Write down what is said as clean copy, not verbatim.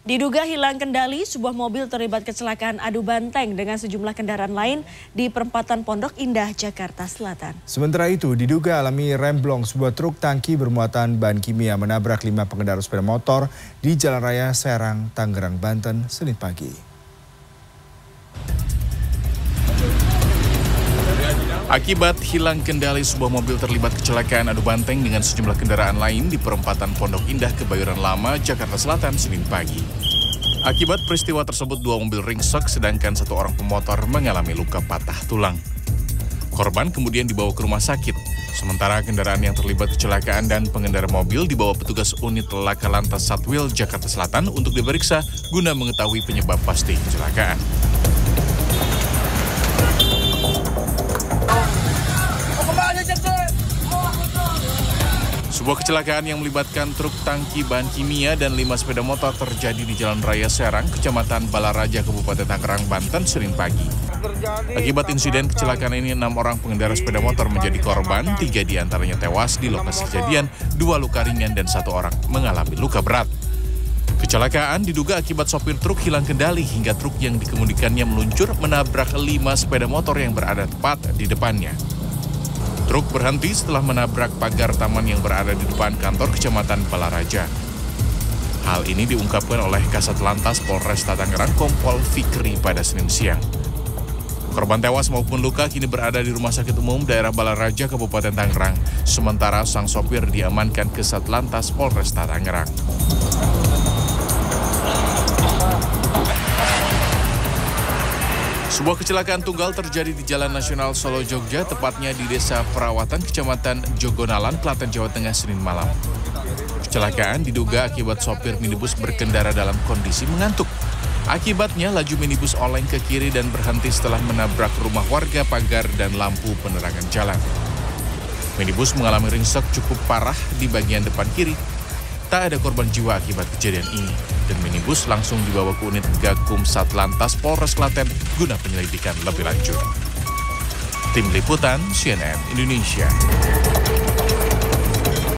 Diduga hilang kendali, sebuah mobil terlibat kecelakaan adu banteng dengan sejumlah kendaraan lain di perempatan Pondok Indah, Jakarta Selatan. Sementara itu, diduga alami remblong sebuah truk tangki bermuatan bahan kimia menabrak 5 pengendara sepeda motor di Jalan Raya Serang, Tangerang, Banten, Senin pagi. Akibat hilang kendali, sebuah mobil terlibat kecelakaan adu banteng dengan sejumlah kendaraan lain di perempatan Pondok Indah, Kebayoran Lama, Jakarta Selatan, Senin pagi. Akibat peristiwa tersebut, 2 mobil ringsek sedangkan 1 orang pemotor mengalami luka patah tulang. Korban kemudian dibawa ke rumah sakit. Sementara kendaraan yang terlibat kecelakaan dan pengendara mobil dibawa petugas unit Laka Lantas Satwil Jakarta Selatan untuk diperiksa guna mengetahui penyebab pasti kecelakaan. Sebuah kecelakaan yang melibatkan truk tangki bahan kimia dan 5 sepeda motor terjadi di Jalan Raya Serang, Kecamatan Balaraja, Kabupaten Tangerang, Banten, Senin pagi. Akibat insiden kecelakaan ini, 6 orang pengendara sepeda motor menjadi korban, 3 diantaranya tewas di lokasi kejadian, 2 luka ringan dan 1 orang mengalami luka berat. Kecelakaan diduga akibat sopir truk hilang kendali hingga truk yang dikemudikannya meluncur menabrak 5 sepeda motor yang berada tepat di depannya. Truk berhenti setelah menabrak pagar taman yang berada di depan kantor Kecamatan Balaraja. Hal ini diungkapkan oleh Kasat Lantas Polresta Tangerang, Kompol Fikri pada Senin siang. Korban tewas maupun luka kini berada di Rumah Sakit Umum Daerah Balaraja, Kabupaten Tangerang. Sementara sang sopir diamankan ke Satlantas Polresta Tangerang. Sebuah kecelakaan tunggal terjadi di Jalan Nasional Solo Jogja, tepatnya di Desa Perawatan, Kecamatan Jogonalan, Klaten, Jawa Tengah, Senin malam. Kecelakaan diduga akibat sopir minibus berkendara dalam kondisi mengantuk. Akibatnya laju minibus oleng ke kiri dan berhenti setelah menabrak rumah warga, pagar, dan lampu penerangan jalan. Minibus mengalami ringsek cukup parah di bagian depan kiri. Tak ada korban jiwa akibat kejadian ini, dan minibus langsung dibawa ke unit Gakum Satlantas Polres Klaten guna penyelidikan lebih lanjut. Tim Liputan CNN Indonesia.